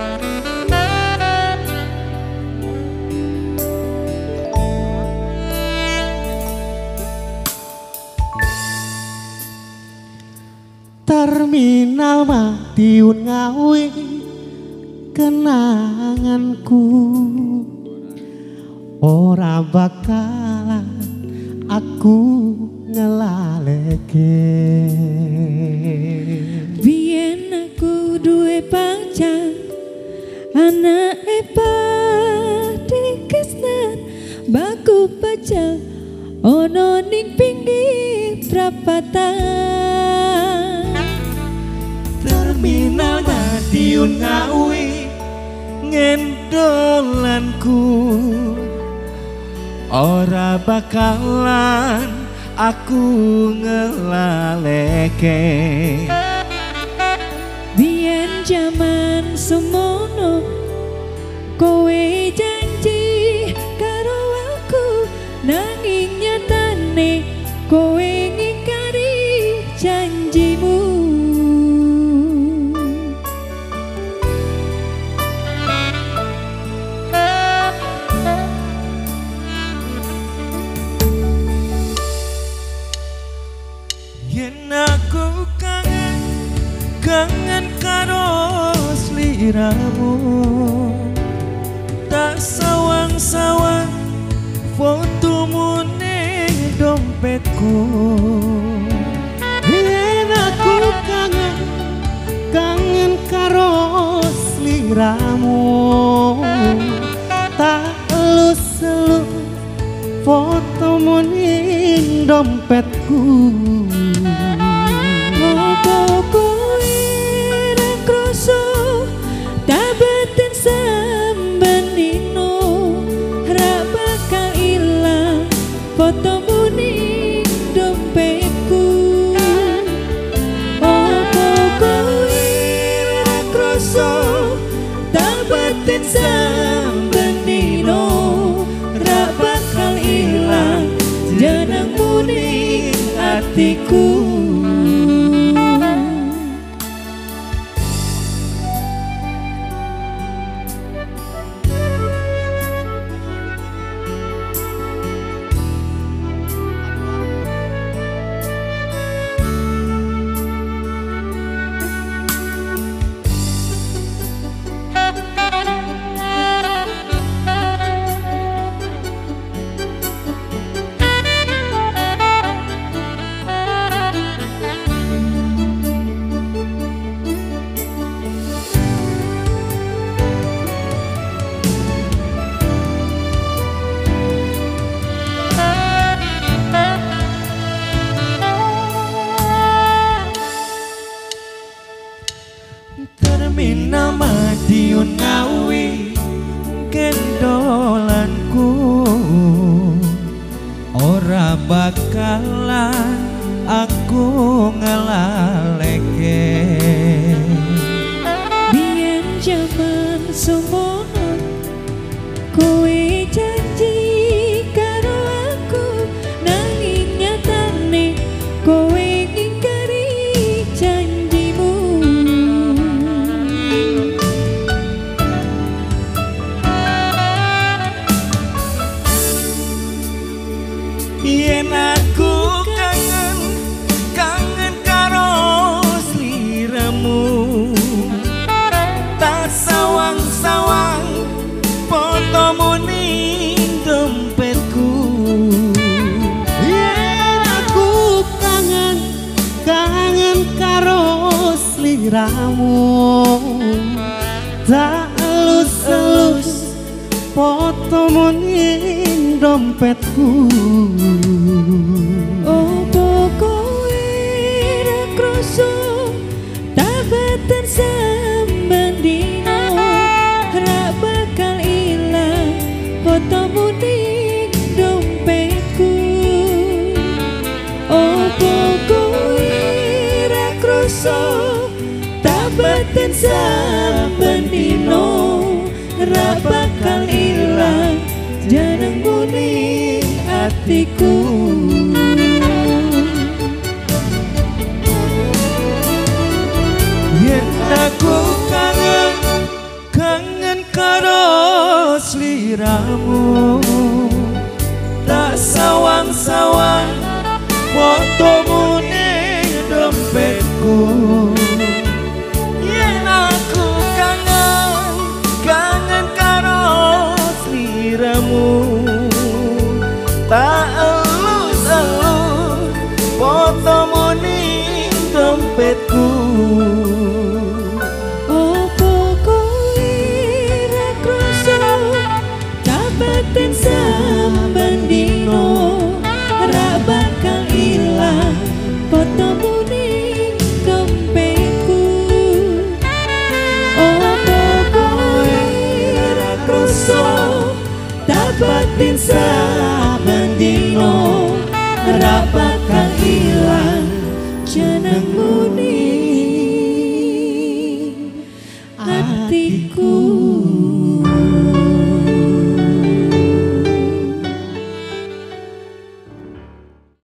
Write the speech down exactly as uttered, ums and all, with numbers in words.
Terminal Madiun ngawi kenanganku, ora bakalan aku ngelaleke. Biyen aku duwe pacar, anake padikesnan, baku pacar ono ning pinggir prapatan. Terminal Madiun ngawi ngendolanku, ora bakalan aku ngelaleke. Biyen jaman semono kowe janji karo aku, nanging nyatane kowe ngingkari janjimu. Yen aku kangen, kangen karo sliramu, tak sawang-sawang fotomu ning dompetku. Yen aku kangen, kangen karo sliramu, tak elus-elus fotomu ning dompetku. Apa kowe ra krasa tabaten samben dino, ra bakal ilang fotomu ning dompetku. Apa kowe ra krasa tabaten samben dino, ra bakal ilang jenengmu ning atiku. Terminal Madiun ngawi kendolanku, ora bakalan aku ngelaleke. Biyen jaman semono kowe janji karo aku, nanging nyatane kowe ngingkari janjimu. Yen aku kangen, kangen karo sliramu, tak sawang-sawang fotomu ning dompetku. Yen aku kangen, kangen karo sliramu, tak elus-elus fotomu ning dompetku. Opo kowe ra krasa tabaten samben dino, ra bakal ilang fotomu ning dompetku. Opo kowe ra krasa tabaten samben dino, ra bakal ilang jenengmu ning atiku. Yen aku kangen, sliramu. Tak sawang-sawang fotomu ning dompetku. Yen aku kangen, kangen karo sliramu. Tak elus-elus fotomu ning dompetku. Opo kowe ra krasa dapetin saben dino ra bakal ilang fotomu ning dompetku. Opo kowe ra krasa dapetin saben dino ra bakal ilang jenengmu ning hatiku.